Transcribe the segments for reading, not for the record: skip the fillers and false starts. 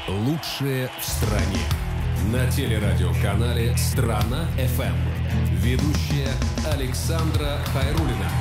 Лучшее в стране. На телерадиоканале «Страна-ФМ». Ведущая Александра Хайруллина.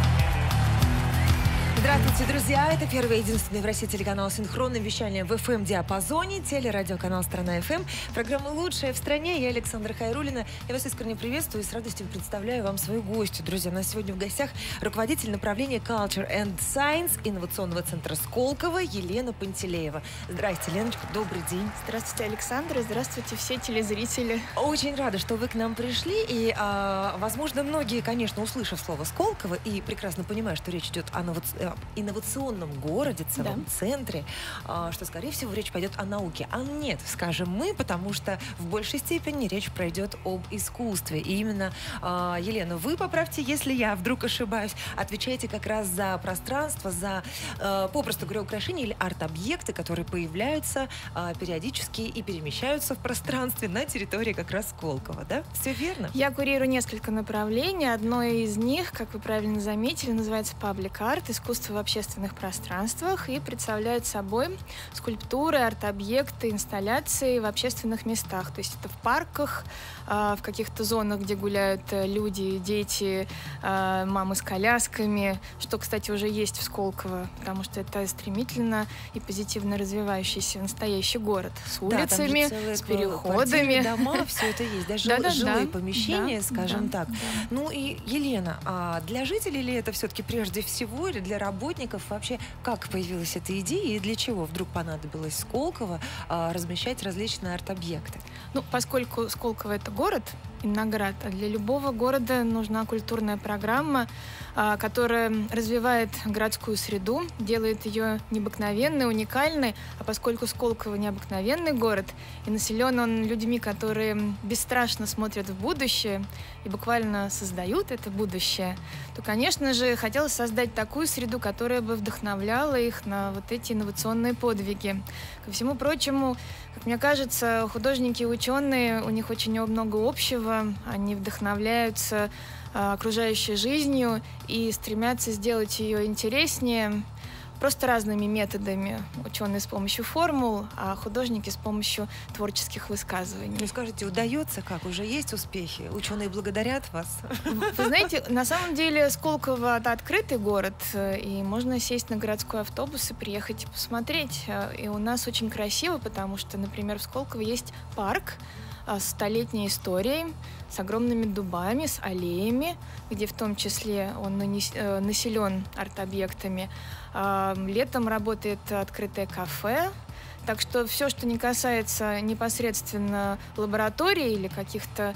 Здравствуйте, друзья! Это первый и единственный в России телеканал с синхронным вещанием в FM-диапазоне, телерадиоканал «Страна-ФМ». Программа «Лучшая в стране». Я Александра Хайруллина. Я вас искренне приветствую и с радостью представляю вам свою гостью. Друзья, у нас сегодня в гостях руководитель направления Culture and Science инновационного центра Сколково Елена Пантелеева. Здравствуйте, Леночка, добрый день. Здравствуйте, Александра. Здравствуйте, все телезрители. Очень рада, что вы к нам пришли. И, возможно, многие, конечно, услышав слово Сколково и прекрасно понимают, что речь идет о инновационном городе, целом центре, что, скорее всего, речь пойдет о науке. А нет, скажем мы, потому что в большей степени речь пройдет об искусстве. И именно, Елена, вы поправьте, если я вдруг ошибаюсь, отвечаете как раз за пространство, за, попросту говоря, украшения или арт-объекты, которые появляются периодически и перемещаются в пространстве на территории как раз Сколково, да? Все верно? Я курирую несколько направлений. Одно из них, как вы правильно заметили, называется Public Art, искусство в общественных пространствах, и представляет собой скульптуры, арт-объекты, инсталляции в общественных местах. То есть это в парках, в каких-то зонах, где гуляют люди, дети, мамы с колясками, что, кстати, уже есть в Сколково, потому что это стремительно и позитивно развивающийся настоящий город с улицами, с переходами. Дома, все это есть, даже жилые помещения, скажем так. Ну и, Елена, а для жителей ли это все-таки прежде всего, или для работников вообще, как появилась эта идея и для чего вдруг понадобилось Сколково размещать различные арт-объекты? Ну, поскольку Сколково — это город, Инноград, а для любого города нужна культурная программа, которая развивает городскую среду, делает ее необыкновенной, уникальной. А поскольку Сколково необыкновенный город и населен он людьми, которые бесстрашно смотрят в будущее и буквально создают это будущее, то, конечно же, хотелось создать такую среду, которая бы вдохновляла их на вот эти инновационные подвиги. Ко всему прочему, как мне кажется, художники и ученые, у них очень много общего. Они вдохновляются окружающей жизнью и стремятся сделать ее интереснее просто разными методами. Ученые с помощью формул, а художники с помощью творческих высказываний. Ну, скажите, удается как? Уже есть успехи? Ученые благодарят вас? Вы знаете, на самом деле Сколково — это открытый город, и можно сесть на городской автобус и приехать и посмотреть. И у нас очень красиво, потому что, например, в Сколково есть парк с столетней историей, с огромными дубами, с аллеями, где в том числе он населен арт-объектами. Летом работает открытое кафе. Так что все, что не касается непосредственно лаборатории или каких-то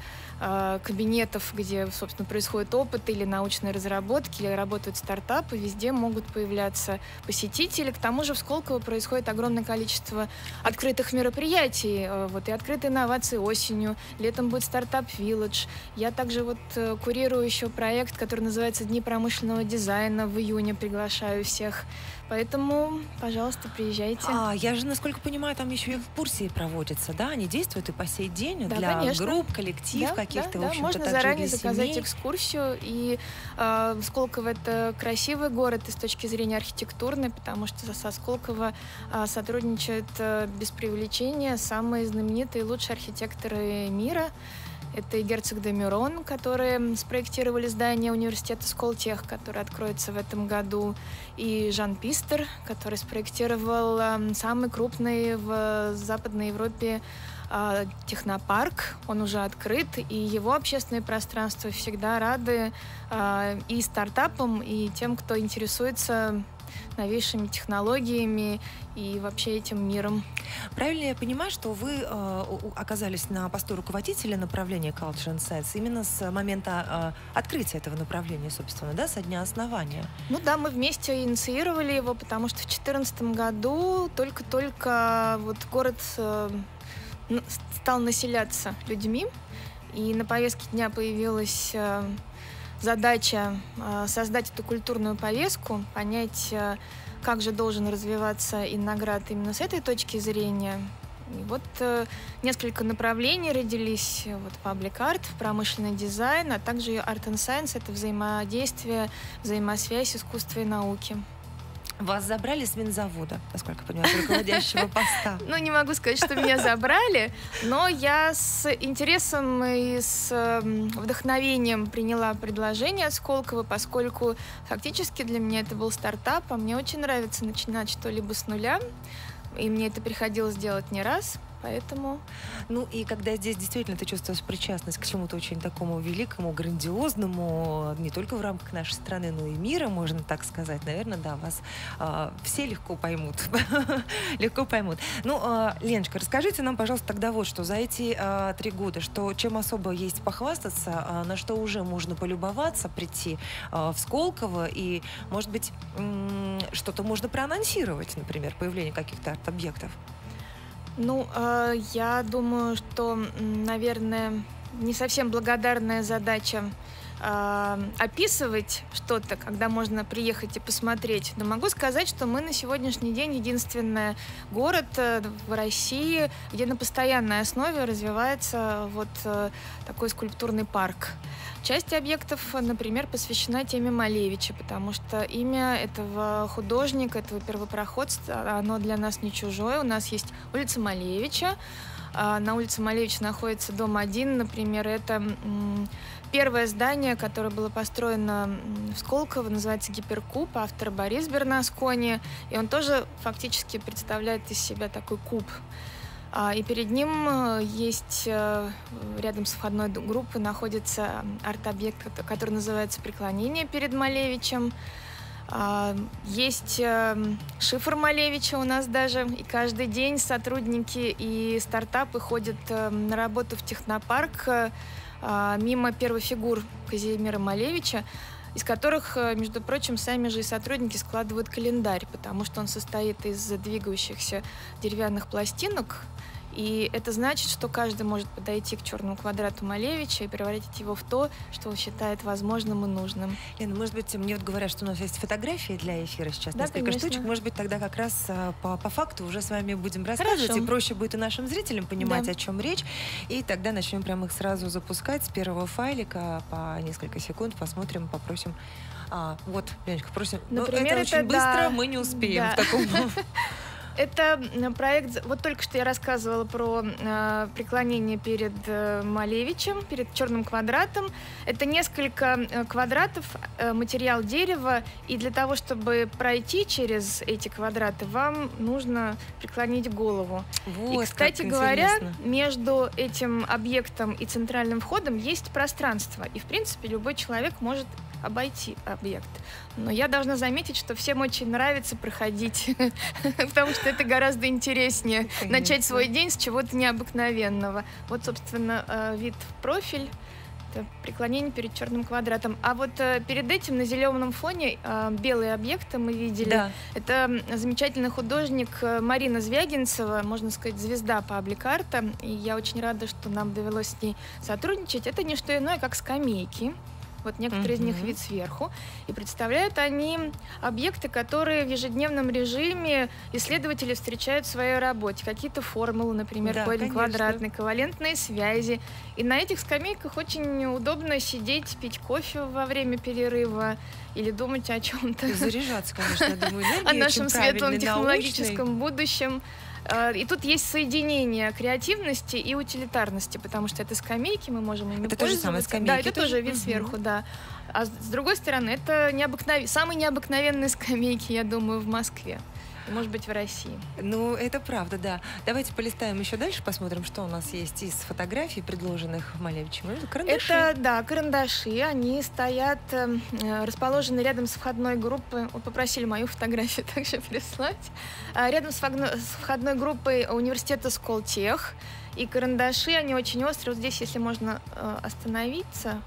кабинетов, где, собственно, происходит опыт или научные разработки, или работают стартапы, везде могут появляться посетители. К тому же в Сколково происходит огромное количество открытых мероприятий. Вот, и открытые инновации осенью, летом будет стартап-вилледж. Я также курирую еще проект, который называется «Дни промышленного дизайна». В июне приглашаю всех. Поэтому, пожалуйста, приезжайте. Я же, насколько понимаю, там еще и экскурсии проводятся, да? Они действуют и по сей день для конечно. Групп, коллектив каких-то, в общем-то, можно заранее заказать экскурсию. И Сколково — это красивый город и с точки зрения архитектурной, потому что со Сколково сотрудничают без преувеличения самые знаменитые и лучшие архитекторы мира. Это и герцог де Мюрон, которые спроектировали здание университета Сколтех, которое откроется в этом году, и Жан Пистер, который спроектировал самый крупный в Западной Европе технопарк. Он уже открыт, и его общественные пространства всегда рады и стартапам, и тем, кто интересуется новейшими технологиями и вообще этим миром. Правильно я понимаю, что вы оказались на посту руководителя направления Culture and Science именно с момента открытия этого направления, собственно, да, со дня основания? Ну да, мы вместе инициировали его, потому что в 2014 году только-только город стал населяться людьми, и на повестке дня появилась задача создать эту культурную повестку, понять, как же должен развиваться Инноград именно с этой точки зрения. И несколько направлений родились. Public Art, промышленный дизайн, а также Art and Science — это взаимодействие, взаимосвязь искусства и науки. Вас забрали с Минзавода, насколько я понимаю, с руководящего поста. Ну, не могу сказать, что меня забрали, но я с интересом и с вдохновением приняла предложение от Сколково, поскольку фактически для меня это был стартап, а мне очень нравится начинать что-либо с нуля, и мне это приходилось делать не раз. Поэтому... Ну и когда здесь действительно ты чувствуешь причастность к чему-то очень такому великому, грандиозному, не только в рамках нашей страны, но и мира, можно так сказать, наверное, да, вас все легко поймут. Легко поймут. Ну, Леночка, расскажите нам, пожалуйста, тогда вот что. За эти 3 года, чем особо есть похвастаться, на что уже можно полюбоваться, прийти в Сколково, и, может быть, что-то можно проанонсировать, например, появление каких-то арт-объектов? Ну, я думаю, что, наверное, не совсем благодарная задача описывать что-то, когда можно приехать и посмотреть. Но могу сказать, что мы на сегодняшний день единственный город в России, где на постоянной основе развивается вот такой скульптурный парк. Часть объектов, например, посвящена теме Малевича, потому что имя этого художника, этого первопроходца, оно для нас не чужое. У нас есть улица Малевича. На улице Малевича находится дом 1, например. Это первое здание, которое было построено в Сколково, называется «Гиперкуб», автор Борис Бернаскони. И он тоже фактически представляет из себя такой куб. И перед ним есть, рядом с входной группой, находится арт-объект, который называется «Преклонение перед Малевичем». Есть шифр Малевича у нас даже, и каждый день сотрудники и стартапы ходят на работу в технопарк мимо первофигур Казимира Малевича, из которых, между прочим, сами же и сотрудники складывают календарь, потому что он состоит из двигающихся деревянных пластинок. И это значит, что каждый может подойти к черному квадрату Малевича и превратить его в то, что он считает возможным и нужным. Лена, может быть, мне вот говорят, что у нас есть фотографии для эфира сейчас, да, несколько конечно. штучек. Может быть, тогда как раз по факту уже с вами будем рассказывать, Хорошо. и проще будет и нашим зрителям понимать, да. о чем речь. И тогда начнем прямо их сразу запускать с первого файлика по несколько секунд, посмотрим, попросим. Вот, Леночка, просим. Например, это очень быстро, мы не успеем в таком... Это проект, вот только что я рассказывала про преклонение перед Малевичем, перед черным квадратом. Это несколько квадратов, материал дерева, и для того, чтобы пройти через эти квадраты, вам нужно преклонить голову. Вот, и, кстати говоря, между этим объектом и центральным входом есть пространство, и, в принципе, любой человек может обойти объект. Но я должна заметить, что всем очень нравится проходить, потому что это гораздо интереснее. Конечно. Начать свой день с чего-то необыкновенного. Вот, собственно, вид в профиль. Это преклонение перед черным квадратом. А вот перед этим на зеленом фоне белые объекты мы видели. Да. Это замечательный художник Марина Звягинцева, можно сказать, звезда паблик-арта. И я очень рада, что нам довелось с ней сотрудничать. Это не что иное, как скамейки. Вот некоторые из них вид сверху. И представляют они объекты, которые в ежедневном режиме исследователи встречают в своей работе. Какие-то формулы, например, да, корень квадратный, ковалентные связи. И на этих скамейках очень удобно сидеть, пить кофе во время перерыва или думать о чем-то. Заряжаться, конечно, я думаю, о нашем светлом технологическом будущем. И тут есть соединение креативности и утилитарности, потому что это скамейки, мы можем ими пользоваться. Это то же самое, скамейки. Да, это тоже вид сверху, да. А с другой стороны, это самые необыкновенные скамейки, я думаю, в Москве. И, может быть, в России. Ну, это правда, да. Давайте полистаем еще дальше, посмотрим, что у нас есть из фотографий, предложенных Малевичем. Это карандаши. Это, да, карандаши. Они стоят, расположены рядом с входной группой. Попросили мою фотографию также прислать. Рядом с входной группой университета Сколтех. И карандаши, они очень острые. Вот здесь, если можно остановиться...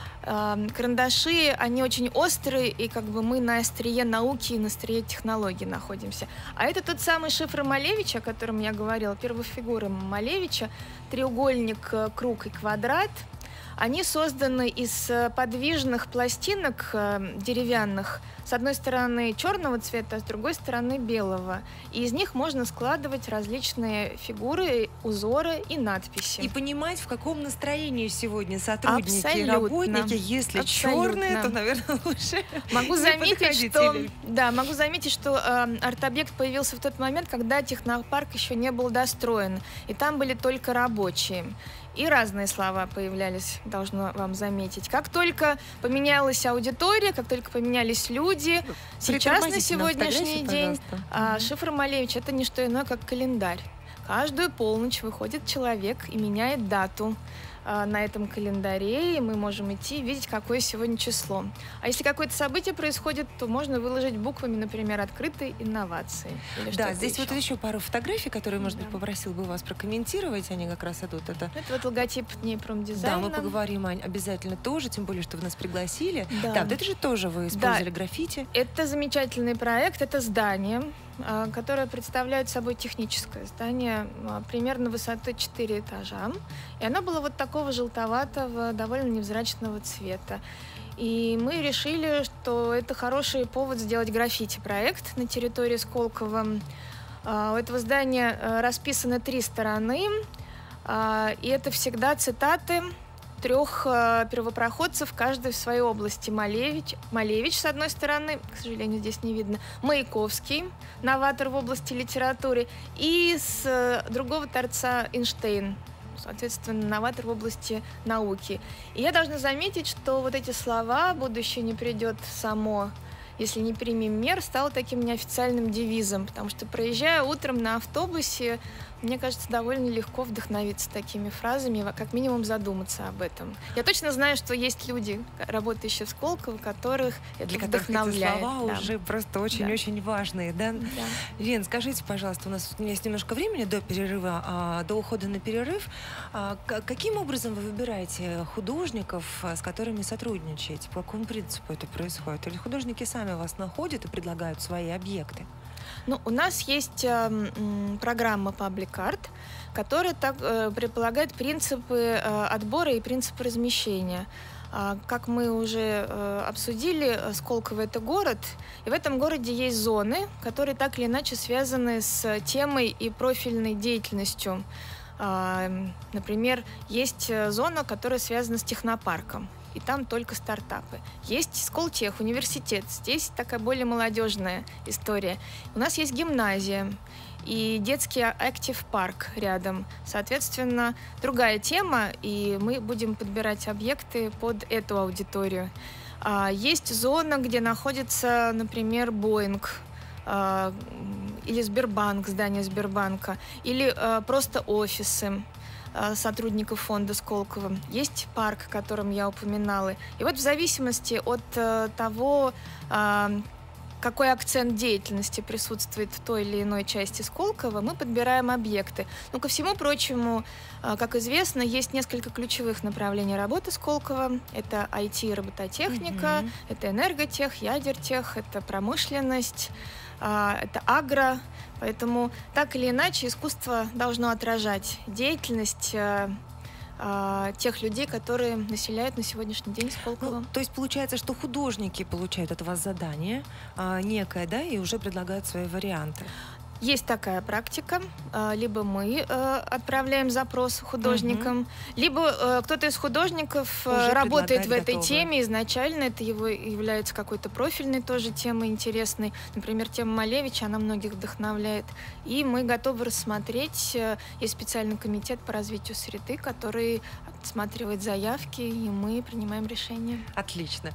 Карандаши, они очень острые, и как бы мы на острие науки и на острие технологий находимся. А это тот самый шифр Малевича, о котором я говорила, первая фигура Малевича, треугольник, круг и квадрат. Они созданы из подвижных пластинок деревянных, с одной стороны черного цвета, а с другой стороны белого. И из них можно складывать различные фигуры, узоры и надписи. И понимать, в каком настроении сегодня сотрудники и Абсолютно. работники. Если черные, то, наверное, лучше могу не заметить, подходить что, или- да, могу заметить, что арт-объект появился в тот момент, когда технопарк еще не был достроен, и там были только рабочие. И разные слова появлялись, должно вам заметить. Как только поменялась аудитория, как только поменялись люди, сейчас на Притормозите нам сегодняшний фотографии, день пожалуйста. шифр Малевич — это не что иное, как календарь. Каждую полночь выходит человек и меняет дату на этом календаре, и мы можем идти и видеть, какое сегодня число. А если какое-то событие происходит, то можно выложить буквами, например, «Открытые инновации». Или Да, что-то здесь еще. вот еще пару фотографий, которые, может быть, Да. попросил бы вас прокомментировать. Они как раз идут. Это... Это вот логотип Да, Днепромдизайна. мы поговорим обязательно тоже, тем более, что вы нас пригласили. Да. Да, вот это же тоже вы использовали граффити. Это замечательный проект, это здание, которое представляет собой техническое здание примерно высотой 4 этажа. И оно было вот такого желтоватого, довольно невзрачного цвета. И мы решили, что это хороший повод сделать граффити-проект на территории Сколково. У этого здания расписаны 3 стороны, и это всегда цитаты 3 первопроходцев, каждый в своей области. Малевич, с одной стороны, к сожалению, здесь не видно, Маяковский, новатор в области литературы, и с другого торца Эйнштейн, соответственно, новатор в области науки. И я должна заметить, что вот эти слова «будущее не придет само, если не примем мер», стало таким неофициальным девизом, потому что, проезжая утром на автобусе, мне кажется, довольно легко вдохновиться такими фразами, как минимум задуматься об этом. Я точно знаю, что есть люди, работающие в Сколково, которых это Для которых эти вдохновляет. слова Да. уже просто очень-очень важные, да? Да. Лен, скажите, пожалуйста, у меня есть немножко времени до перерыва, до ухода на перерыв. Каким образом вы выбираете художников, с которыми сотрудничаете? По какому принципу это происходит? Или художники сами вас находят и предлагают свои объекты? Ну, у нас есть программа Public Art, которая предполагает принципы отбора и принципы размещения. Как мы уже обсудили, Сколково — это город, и в этом городе есть зоны, которые так или иначе связаны с темой и профильной деятельностью. Например, есть зона, которая связана с технопарком, и там только стартапы. Есть Сколтех, университет, здесь такая более молодежная история. У нас есть гимназия и детский актив-парк рядом. Соответственно, другая тема, и мы будем подбирать объекты под эту аудиторию. Есть зона, где находится, например, Боинг, или Сбербанк, здание Сбербанка, или просто офисы сотрудников фонда Сколково. Есть парк, о котором я упоминала. И вот в зависимости от того, какой акцент деятельности присутствует в той или иной части Сколково, мы подбираем объекты. Но, ко всему прочему, как известно, есть несколько ключевых направлений работы Сколково. Это IT и робототехника, это энерготех, ядертех, это промышленность, это агро. Поэтому так или иначе искусство должно отражать деятельность тех людей, которые населяют на сегодняшний день Сколково. Ну, то есть получается, что художники получают от вас задание некое, да, и уже предлагают свои варианты. Есть такая практика. Либо мы отправляем запрос художникам, либо кто-то из художников Уже работает в этой готовое. теме изначально. Это его является какой-то профильной тоже темой интересной. Например, тема Малевича, она многих вдохновляет. И мы готовы рассмотреть. Есть специальный комитет по развитию среды, который отсматривает заявки, и мы принимаем решение. Отлично.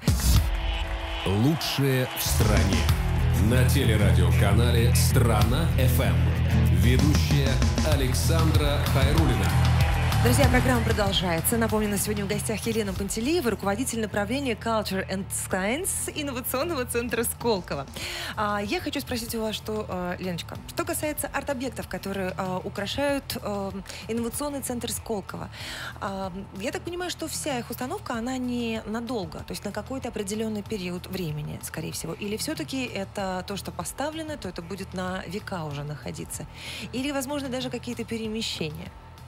Лучшее в стране. На телерадиоканале «Страна.ФМ». Ведущая Александра Хайруллина. Друзья, программа продолжается. Напомню, на сегодня в гостях Елена Пантелеева, руководитель направления Culture and Science инновационного центра Сколково. Я хочу спросить у вас, Леночка, что касается арт-объектов, которые украшают инновационный центр Сколково. Я так понимаю, что вся их установка, она не надолго, то есть на какой-то определенный период времени, скорее всего. Или все-таки это то, что поставлено, то это будет на века уже находиться. Или, возможно, даже какие-то перемещения.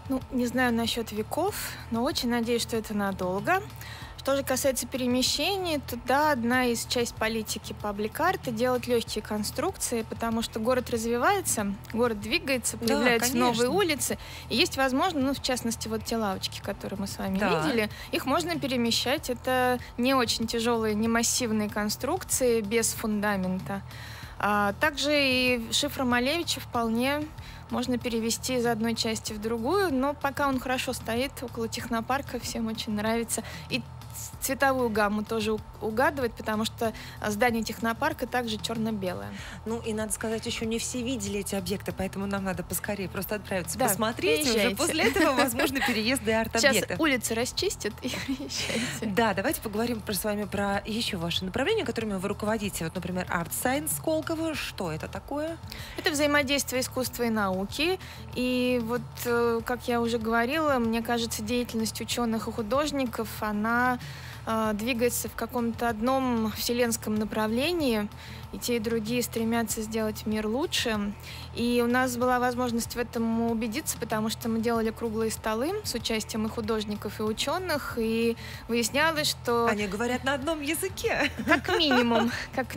Ну, не знаю насчет веков, но очень надеюсь, что это надолго. Что же касается перемещений, то да, одна из часть политики паблик-арта — делать легкие конструкции, потому что город развивается, город двигается, появляются новые улицы, и есть возможность, ну, в частности, вот те лавочки, которые мы с вами видели, их можно перемещать. Это не очень тяжелые, не массивные конструкции без фундамента. Также и шифр Малевича вполне можно перевести из одной части в другую, но пока он хорошо стоит около технопарка, всем очень нравится. И цветовую гамму тоже угадывает, потому что здание технопарка также черно-белое. Ну и надо сказать, еще не все видели эти объекты, поэтому нам надо поскорее просто отправиться посмотреть. И уже после этого, возможно, переезды и арт-объекты. Сейчас улицы расчистят и приезжайте. Да, давайте поговорим с вами про еще ваши направления, которыми вы руководите. Вот, например, Art Science Сколково. Что это такое? Это взаимодействие искусства и науки. И вот, как я уже говорила, мне кажется, деятельность ученых и художников, она двигается в каком-то одном вселенском направлении, и те, и другие стремятся сделать мир лучше. И у нас была возможность в этом убедиться, потому что мы делали круглые столы с участием и художников, и ученых, и выяснялось, что... Они говорят на одном языке. Как минимум.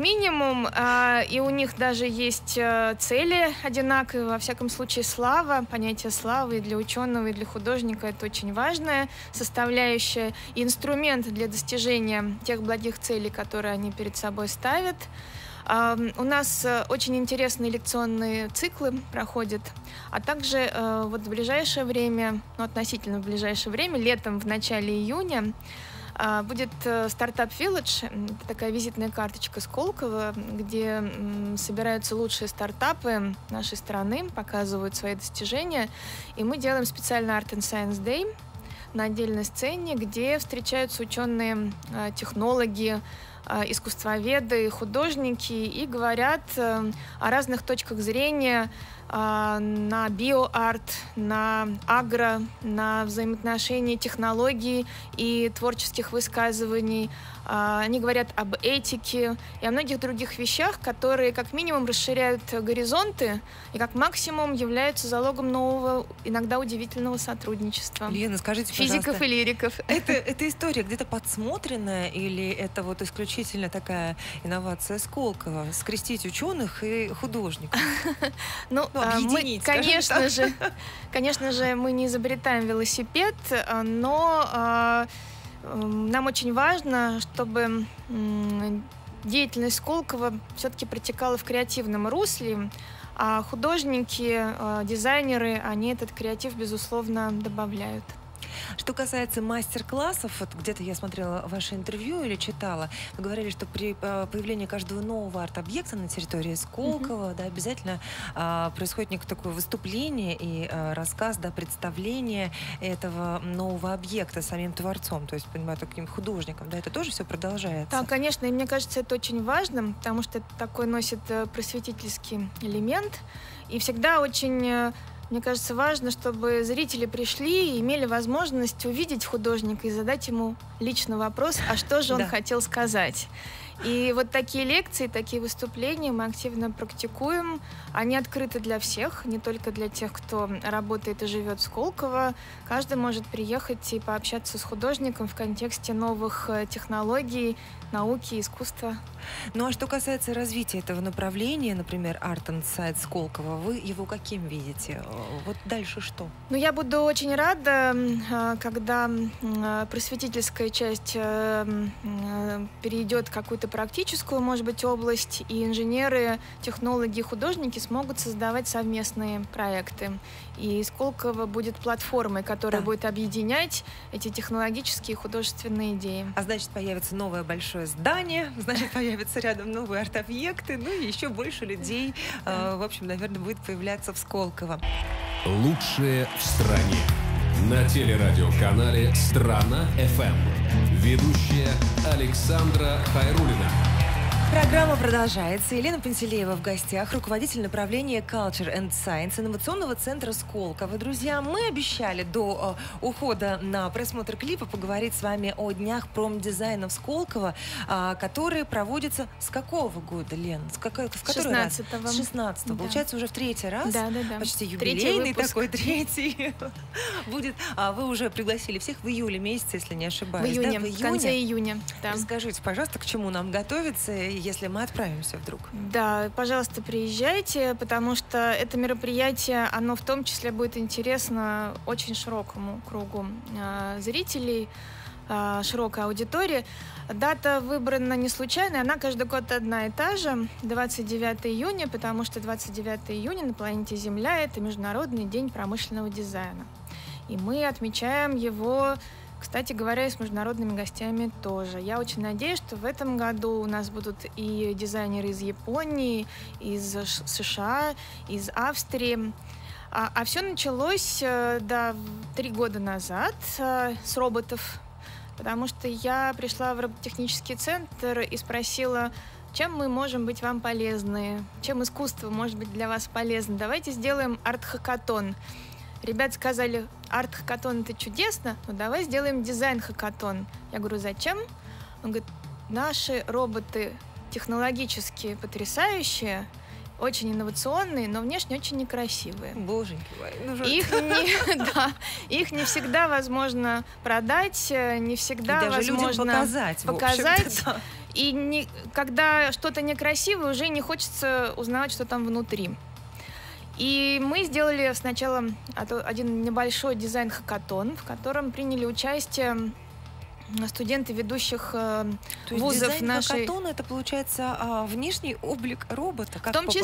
И у них даже есть цели одинаковые. Во всяком случае, слава, понятие славы и для ученого, и для художника — это очень важная составляющая, и инструмент для достижения тех благих целей, которые они перед собой ставят. У нас очень интересные лекционные циклы проходят, а также вот в ближайшее время, относительно в ближайшее время, летом, в начале июня, будет Startup Village, это такая визитная карточка Сколково, где собираются лучшие стартапы нашей страны, показывают свои достижения, и мы делаем специально Art and Science Day на отдельной сцене, где встречаются ученые, технологи, искусствоведы, художники и говорят о разных точках зрения на биоарт, на агро, на взаимоотношения технологий и творческих высказываний. Они говорят об этике и о многих других вещах, которые как минимум расширяют горизонты и как максимум являются залогом нового, иногда удивительного сотрудничества. Лена, скажите, физиков и лириков. Это история где-то подсмотренная или это вот исключительно такая инновация Сколково? Скрестить ученых и художников? Ну, объединить, конечно же, мы не изобретаем велосипед, но нам очень важно, чтобы деятельность Сколково все-таки протекала в креативном русле, а художники, дизайнеры, они этот креатив, безусловно, добавляют. Что касается мастер-классов, вот где-то я смотрела ваше интервью или читала, вы говорили, что при появлении каждого нового арт-объекта на территории Сколково, да, обязательно происходит некое такое выступление и рассказ, да, представление этого нового объекта самим творцом, то есть, понимаю, таким художником, да, это тоже все продолжается? Да, конечно, и мне кажется, это очень важно, потому что это такой носит просветительский элемент, и всегда очень... Мне кажется, важно, чтобы зрители пришли и имели возможность увидеть художника и задать ему лично вопрос, а что же он хотел сказать. И вот такие лекции, такие выступления мы активно практикуем. Они открыты для всех, не только для тех, кто работает и живет в Сколково. Каждый может приехать и пообщаться с художником в контексте новых технологий, науки, искусства. Ну а что касается развития этого направления, например, Art and Science Сколково, вы его каким видите? Вот дальше что? Ну, я буду очень рада, когда просветительская часть перейдет в какую-то практическую, может быть, область, и инженеры, технологи, художники смогут создавать совместные проекты. И Сколково будет платформой, которая будет объединять эти технологические и художественные идеи. А значит, появится новое большое здание, значит, появятся рядом новые арт-объекты, ну и еще больше людей, в общем, наверное, будет появляться в Сколково. Лучшее в стране. На телерадиоканале «Страна FM». Ведущая Александра Хайруллина. Программа продолжается. Елена Пантелеева в гостях, руководитель направления Culture and Science инновационного центра Сколково. Друзья, мы обещали до ухода на просмотр клипа поговорить с вами о днях промдизайна в Сколково, которые проводятся с какого года, Лен? В который раз? 16-го. С 16-го. Да. Получается, уже в третий раз. Да. Почти юбилейный такой, третий. Будет. Вы уже пригласили всех в июле месяце, если не ошибаюсь. В июне, да? в конце июня. Да. Расскажите, пожалуйста, к чему нам готовиться, если мы отправимся вдруг? Да, пожалуйста, приезжайте, потому что это мероприятие, оно в том числе будет интересно очень широкому кругу зрителей, широкой аудитории. Дата выбрана не случайно, она каждый год одна и та же, 29 июня, потому что 29 июня на планете Земля — это Международный день промышленного дизайна. И мы отмечаем его, кстати говоря, и с международными гостями тоже. Я очень надеюсь, что в этом году у нас будут и дизайнеры из Японии, из США, из Австрии. А все началось 3 года назад с роботов, потому что я пришла в робототехнический центр и спросила, чем мы можем быть вам полезны, чем искусство может быть для вас полезно. Давайте сделаем арт-хакатон. Ребята сказали, арт-хакатон — это чудесно, но давай сделаем дизайн-хакатон. Я говорю, зачем? Он говорит, наши роботы технологически потрясающие, очень инновационные, но внешне очень некрасивые. Боженьки мои. Их не всегда возможно продать, не всегда возможно показать. И когда что-то некрасивое, уже не хочется узнавать, что там внутри. И мы сделали сначала один небольшой дизайн-хакатон, в котором приняли участие студенты ведущих вузов нашей. Хакатон — это, получается, внешний облик робота, как в том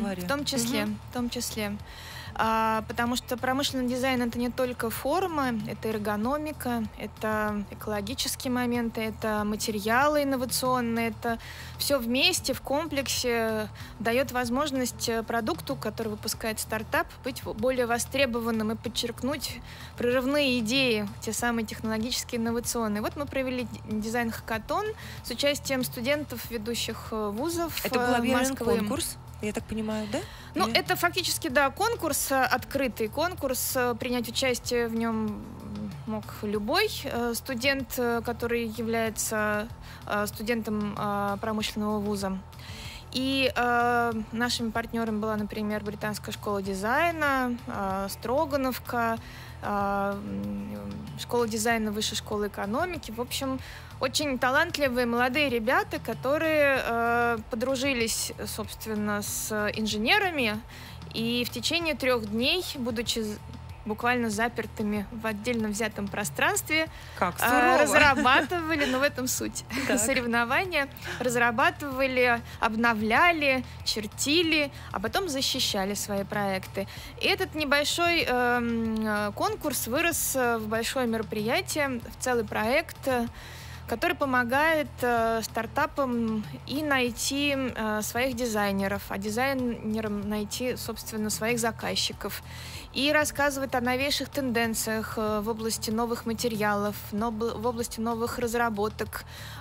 числе. Потому что промышленный дизайн — это не только форма, это эргономика, это экологические моменты, это материалы инновационные, это все вместе, в комплексе дает возможность продукту, который выпускает стартап, быть более востребованным и подчеркнуть прорывные идеи, те самые технологические, инновационные. Вот мы провели дизайн-хакатон с участием студентов ведущих вузов. Это был объявлен конкурс? Я так понимаю, да? Ну, это фактически, да, конкурс, открытый конкурс. Принять участие в нем мог любой студент, который является студентом промышленного вуза. И нашими партнерами была, например, Британская школа дизайна, Строгановка, школа дизайна Высшей школы экономики. В общем, очень талантливые молодые ребята, которые подружились, собственно, с инженерами, и в течение 3 дней, будучи буквально запертыми в отдельно взятом пространстве, разрабатывали, но в этом суть соревнования, разрабатывали, обновляли, чертили, а потом защищали свои проекты. И этот небольшой конкурс вырос в большое мероприятие, в целый проект, который помогает стартапам и найти своих дизайнеров, а дизайнерам найти, собственно, своих заказчиков. И рассказывает о новейших тенденциях в области новых материалов, в области новых разработок.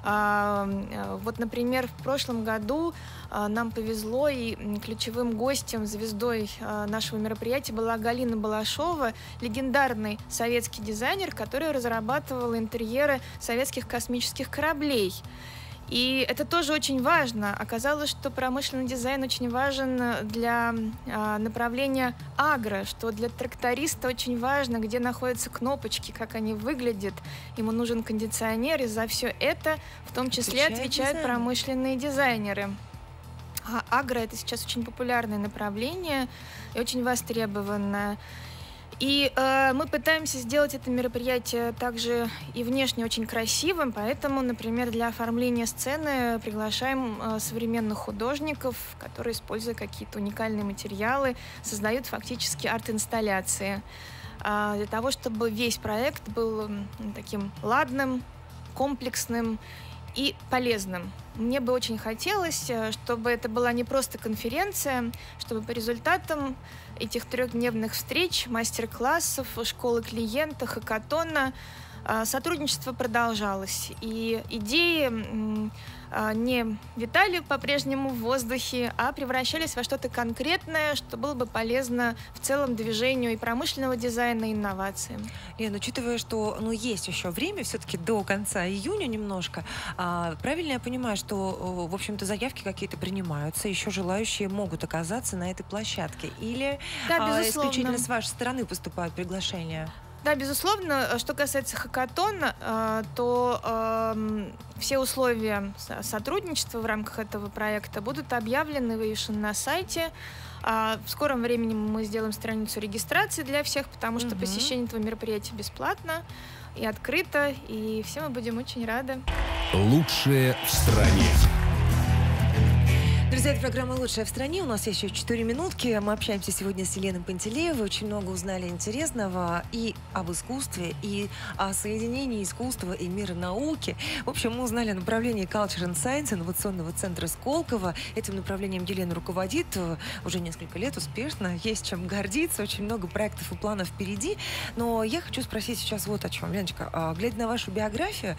Вот, например, в прошлом году нам повезло, и ключевым гостем, звездой нашего мероприятия была Галина Балашова, легендарный советский дизайнер, который разрабатывал интерьеры советских космических кораблей. И это тоже очень важно. Оказалось, что промышленный дизайн очень важен для направления агро, что для тракториста очень важно, где находятся кнопочки, как они выглядят. Ему нужен кондиционер, и за все это в том числе отвечают промышленные дизайнеры. А агро — это сейчас очень популярное направление и очень востребованное. И мы пытаемся сделать это мероприятие также и внешне очень красивым, поэтому, например, для оформления сцены приглашаем современных художников, которые, используя какие-то уникальные материалы, создают фактически арт-инсталляции. Для того, чтобы весь проект был таким ладным, комплексным и полезным. Мне бы очень хотелось, чтобы это была не просто конференция, чтобы по результатам этих 3-дневных встреч, мастер-классов, школы клиента, хакатона сотрудничество продолжалось, и идеи не витали по-прежнему в воздухе, а превращались во что-то конкретное, что было бы полезно в целом движению и промышленного дизайна, и инновациям. Лен, учитывая, что есть еще время, все-таки до конца июня немножко, правильно я понимаю, что, в общем-то, заявки какие-то принимаются, еще желающие могут оказаться на этой площадке? Или исключительно с вашей стороны поступают приглашения? Да, безусловно. Что касается хакатона, то все условия сотрудничества в рамках этого проекта будут объявлены, вывешены на сайте. В скором времени мы сделаем страницу регистрации для всех, потому что посещение этого мероприятия бесплатно и открыто, и все мы будем очень рады. Лучшее в стране. Друзья, это программа «Лучшая в стране». У нас есть еще 4 минутки. Мы общаемся сегодня с Еленой Пантелеевой. Очень много узнали интересного и об искусстве, и о соединении искусства и мира науки. В общем, мы узнали о направлении Culture and Science инновационного центра Сколково. Этим направлением Елена руководит уже несколько лет успешно. Есть чем гордиться. Очень много проектов и планов впереди. Но я хочу спросить сейчас вот о чем. Леночка, глядя на вашу биографию,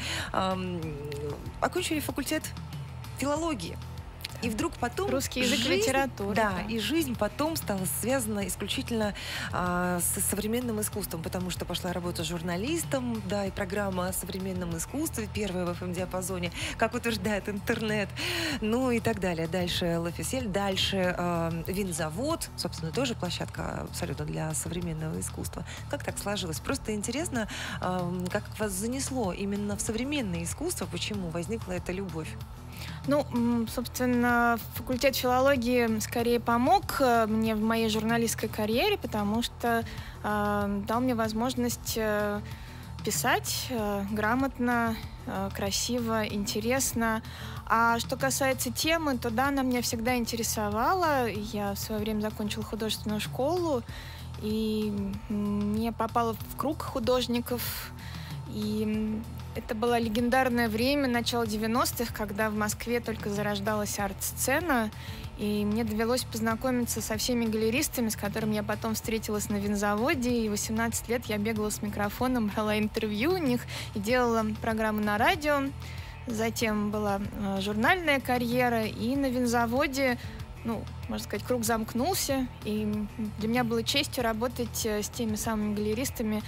окончили факультет филологии. И вдруг потом русский язык, литература. Да, и жизнь потом стала связана исключительно с современным искусством, потому что пошла работа журналистом, да, и программа о современном искусстве, первая в FM-диапазоне, как утверждает интернет, ну и так далее. Дальше Лафисель, дальше винзавод, собственно, тоже площадка абсолютно для современного искусства. Как так сложилось? Просто интересно, как вас занесло именно в современное искусство, почему возникла эта любовь? Ну, собственно, факультет филологии скорее помог мне в моей журналистской карьере, потому что дал мне возможность писать грамотно, красиво, интересно. А что касается темы, то да, она меня всегда интересовала. Я в свое время закончила художественную школу и не попала в круг художников. И это было легендарное время, начало 90-х, когда в Москве только зарождалась арт-сцена, и мне довелось познакомиться со всеми галеристами, с которыми я потом встретилась на винзаводе, и 18 лет я бегала с микрофоном, брала интервью у них и делала программы на радио. Затем была журнальная карьера, и на винзаводе, можно сказать, круг замкнулся, и для меня было честью работать с теми самыми галеристами,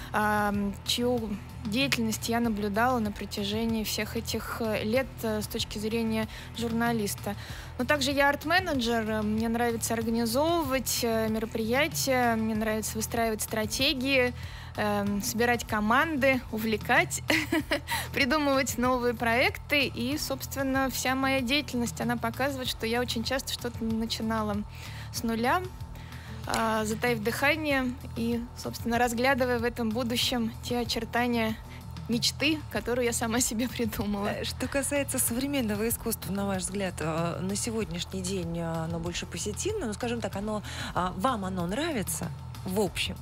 чью деятельность я наблюдала на протяжении всех этих лет с точки зрения журналиста. Но также я арт-менеджер, мне нравится организовывать мероприятия, мне нравится выстраивать стратегии, собирать команды, увлекать, придумывать новые проекты. И, собственно, вся моя деятельность, она показывает, что я очень часто что-то начинала с нуля, затаив дыхание и, собственно, разглядывая в этом будущем те очертания мечты, которую я сама себе придумала. Что касается современного искусства, на ваш взгляд, на сегодняшний день оно больше позитивно, скажем так, вам оно нравится в общем?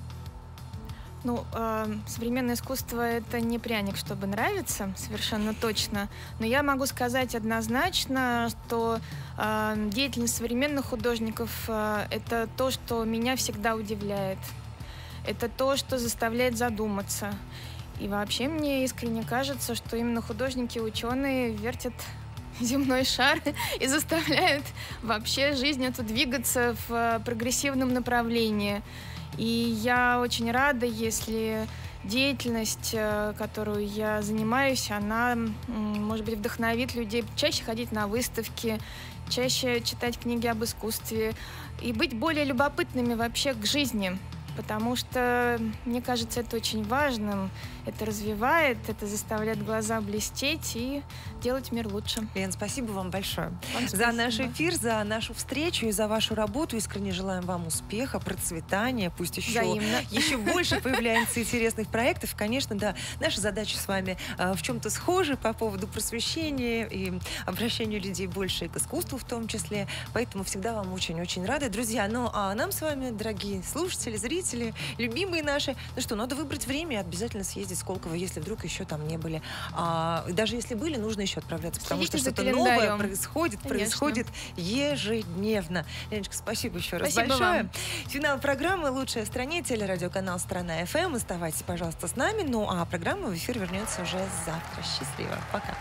Современное искусство — это не пряник, чтобы нравиться, совершенно точно. Но я могу сказать однозначно, что деятельность современных художников — это то, что меня всегда удивляет. Это то, что заставляет задуматься. И вообще мне искренне кажется, что именно художники и ученые вертят земной шар и заставляют вообще жизнь эту двигаться в прогрессивном направлении. И я очень рада, если деятельность, которую я занимаюсь, она, может быть, вдохновит людей чаще ходить на выставки, чаще читать книги об искусстве и быть более любопытными вообще к жизни. Потому что, мне кажется, это очень важным. Это развивает, это заставляет глаза блестеть и делать мир лучше. Лен, спасибо вам большое за наш эфир, за нашу встречу и за вашу работу. Искренне желаем вам успеха, процветания. Пусть еще больше появляется интересных проектов. Конечно, да, наша задача с вами в чем-то схожа по поводу просвещения и обращения людей больше к искусству в том числе. Поэтому всегда вам очень-очень рады. Друзья, а нам с вами, дорогие слушатели, зрители, родители, любимые наши. Ну что, надо выбрать время и обязательно съездить в Сколково, если вдруг еще там не были. Даже если были, нужно еще отправляться, потому что что-то новое происходит ежедневно. Леночка, спасибо еще раз большое. Вам. Финал программы «Лучшая в стране», телерадиоканал «Страна ФМ». Оставайтесь, пожалуйста, с нами. Ну, а программа в эфир вернется уже завтра. Счастливо. Пока.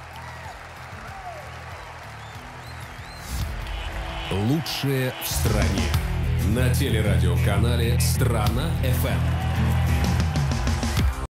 Лучшее в стране. На телерадиоканале «Страна ФМ».